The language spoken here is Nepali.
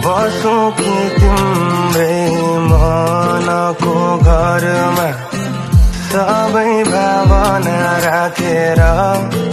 बसौँ कि तिम्रै मनको घरमा सबै भावना राखेर